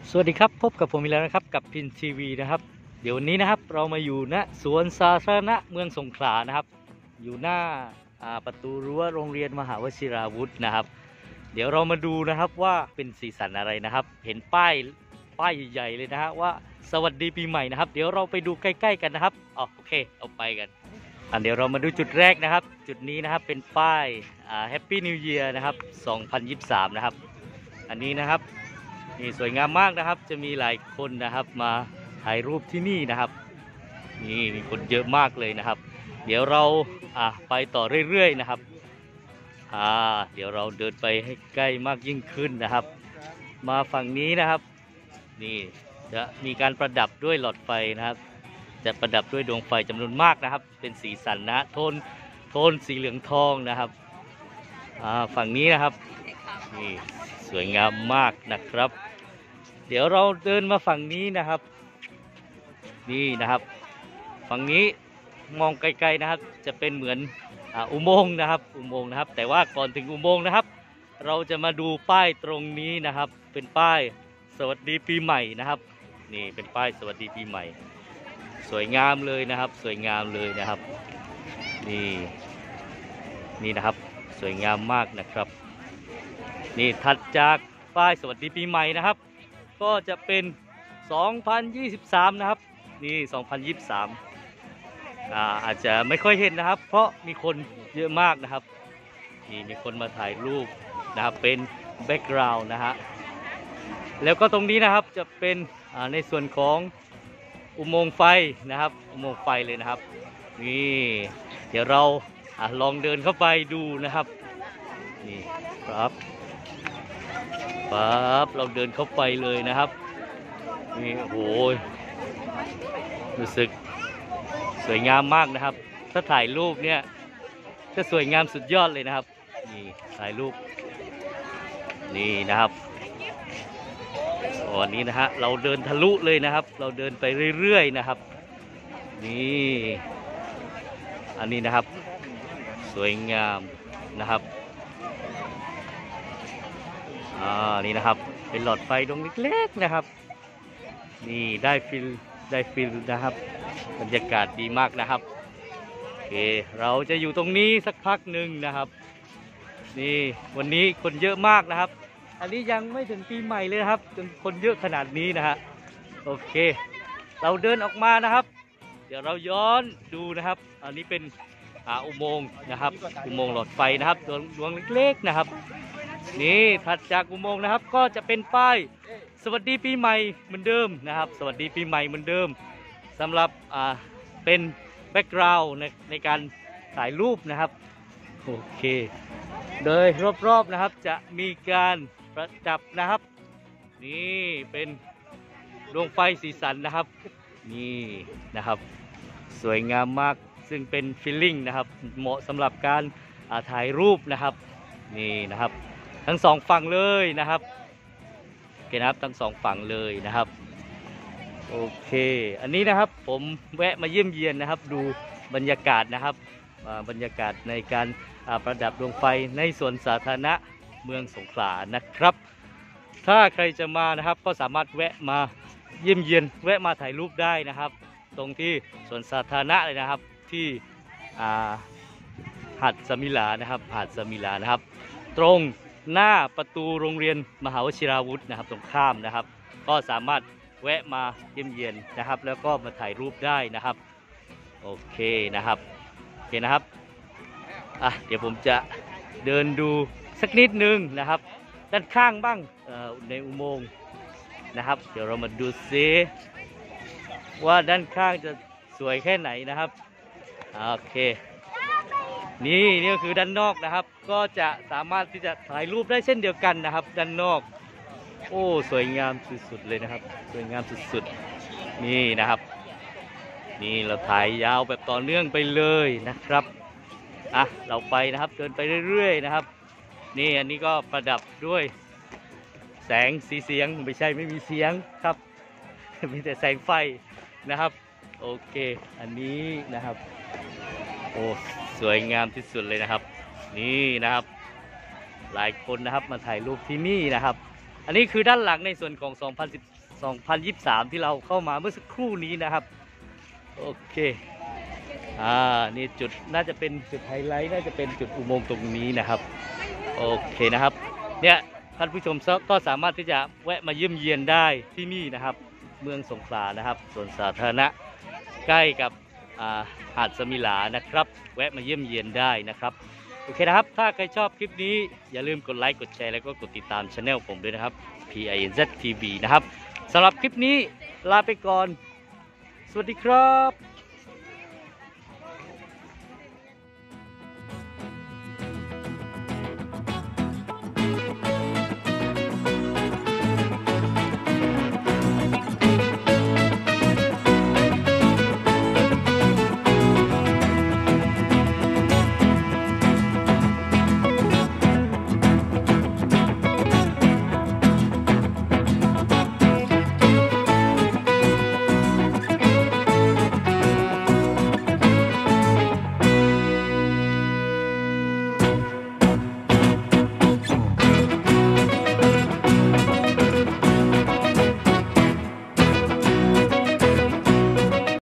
สวัสดีครับพบกับผมอีกแล้วนะครับกับพินทีวีนะครับเดี๋ยววันนี้นะครับเรามาอยู่ณสวนสาธารณะเมืองสงขลานะครับอยู่หน้าประตูรั้วโรงเรียนมหาวชิราวุธนะครับเดี๋ยวเรามาดูนะครับว่าเป็นสีสันอะไรนะครับเห็นป้ายใหญ่ๆเลยนะฮะว่าสวัสดีปีใหม่นะครับเดี๋ยวเราไปดูใกล้ๆกันนะครับโอเคเอาไปกันเดี๋ยวเรามาดูจุดแรกนะครับจุดนี้นะครับเป็นป้ายHappy New Year นะครับ2023นะครับอันนี้นะครับนี่สวยงามมากนะครับจะมีหลายคนนะครับมาถ่ายรูปที่นี่นะครับนี่มีคนเยอะมากเลยนะครับเดี๋ยวเราไปต่อเรื่อยๆนะครับเดี๋ยวเราเดินไปให้ใกล้มากยิ่งขึ้นนะครับมาฝั่งนี้นะครับนี่จะมีการประดับด้วยหลอดไฟนะครับจะประดับด้วยดวงไฟจำนวนมากนะครับเป็นสีสันนะโทนสีเหลืองทองนะครับฝั่งนี้นะครับนี่สวยงามมากนะครับเดี๋ยวเราเดินมาฝั่งนี้นะครับนี่นะครับฝั่งนี้มองไกลๆนะครับจะเป็นเหมือนอุโมงค์นะครับแต่ว่าก่อนถึงอุโมงค์นะครับเราจะมาดูป้ายตรงนี้นะครับเป็นป้ายสวัสดีปีใหม่นะครับนี่เป็นป้ายสวัสดีปีใหม่สวยงามเลยนะครับสวยงามเลยนะครับนี่นะครับสวยงามมากนะครับนี่ถัดจากป้ายสวัสดีปีใหม่นะครับก็จะเป็น2023นะครับนี่2023อาจจะไม่ค่อยเห็นนะครับเพราะมีคนเยอะมากนะครับนี่มีคนมาถ่ายรูปนะครับเป็นแบ็กกราวด์นะฮะแล้วก็ตรงนี้นะครับจะเป็นในส่วนของอุโมงค์ไฟนะครับอุโมงค์ไฟเลยนะครับนี่เดี๋ยวเราลองเดินเข้าไปดูนะครับนี่ครับเราเดินเข้าไปเลยนะครับนี่โอ้ยรู้สึกสวยงามมากนะครับถ้าถ่ายรูปเนี่ยจะสวยงามสุดยอดเลยนะครับนี่ถ่ายรูปนี่นะครับวันนี้นะฮะเราเดินทะลุเลยนะครับเราเดินไปเรื่อยๆนะครับนี่อันนี้นะครับสวยงามนะครับนี่นะครับเป็นหลอดไฟดวงเล็กๆนะครับนี่ได้ฟิลนะครับบรรยากาศดีมากนะครับโอเคเราจะอยู่ตรงนี้สักพักหนึ่งนะครับนี่วันนี้คนเยอะมากนะครับอันนี้ยังไม่ถึงปีใหม่เลยนะครับจนคนเยอะขนาดนี้นะฮะโอเคเราเดินออกมานะครับเดี๋ยวเราย้อนดูนะครับอันนี้เป็นอุโมงค์นะครับอุโมงค์หลอดไฟนะครับดวงเล็กๆนะครับนี่ถัดจากอุโมงค์นะครับก็จะเป็นป้ายสวัสดีปีใหม่เหมือนเดิมนะครับสวัสดีปีใหม่เหมือนเดิมสำหรับเป็นแบ็กกราวด์ในการถ่ายรูปนะครับโอเคโดยรอบๆนะครับจะมีการประดับนะครับนี่เป็นดวงไฟสีสันนะครับนี่นะครับสวยงามมากซึ่งเป็นฟิลลิ่งนะครับเหมาะสำหรับการถ่ายรูปนะครับนี่นะครับทั้งสองฝั่งเลยนะครับโอเคนะครับทั้งสองฝั่งเลยนะครับโอเคอันนี้นะครับผมแวะมาเยี่ยมเยียนนะครับดูบรรยากาศนะครับบรรยากาศในการประดับดวงไฟในสวนสาธารณะเมืองสงขลานะครับถ้าใครจะมานะครับก็สามารถแวะมาเยี่ยมเยียนแวะมาถ่ายรูปได้นะครับตรงที่สวนสาธารณะเลยนะครับที่หาดสมิลานะครับหาดสมิลานะครับตรงหน้าประตูโรงเรียนมหาวชิราวุธนะครับตรงข้ามนะครับก็สามารถแวะมาเยี่ยมเยียนนะครับแล้วก็มาถ่ายรูปได้นะครับโอเคนะครับโอเคนะครับเดี๋ยวผมจะเดินดูสักนิดนึงนะครับด้านข้างบ้างในอุโมงค์นะครับเดี๋ยวเรามาดูซิว่าด้านข้างจะสวยแค่ไหนนะครับโอเคนี่ก็คือด้านนอกนะครับก็จะสามารถที่จะถ่ายรูปได้เช่นเดียวกันนะครับด้านนอกโอ้สวยงามสุดๆเลยนะครับสวยงามสุดๆนี่นะครับนี่เราถ่ายยาวแบบต่อเนื่องไปเลยนะครับเราไปนะครับเดินไปเรื่อยๆนะครับนี่อันนี้ก็ประดับด้วยแสงสีเสียงไม่มีเสียงครับมีแต่แสงไฟนะครับโอเคอันนี้นะครับโอ้สวยงามที่สุดเลยนะครับนี่นะครับหลายคนนะครับมาถ่ายรูปที่นี่นะครับอันนี้คือด้านหลังในส่วนของ2023ที่เราเข้ามาเมื่อสักครู่นี้นะครับโอเคนี่จุดน่าจะเป็นจุดไฮไลท์น่าจะเป็นจุดอุโมงค์ตรงนี้นะครับโอเคนะครับเนี่ยท่านผู้ชมก็สามารถที่จะแวะมาเยี่ยมเยียนได้ที่นี่นะครับเมืองสงขลานะครับสวนสาธารณะใกล้กับหาดสมิลานะครับแวะมาเยี่ยมเยียนได้นะครับโอเคนะครับถ้าใครชอบคลิปนี้อย่าลืมกดไลค์กดแชร์แล้วก็กดติดตามช anel ผมด้วยนะครับ PINZ TV นะครับสำหรับคลิปนี้ลาไปก่อนสวัสดีครับ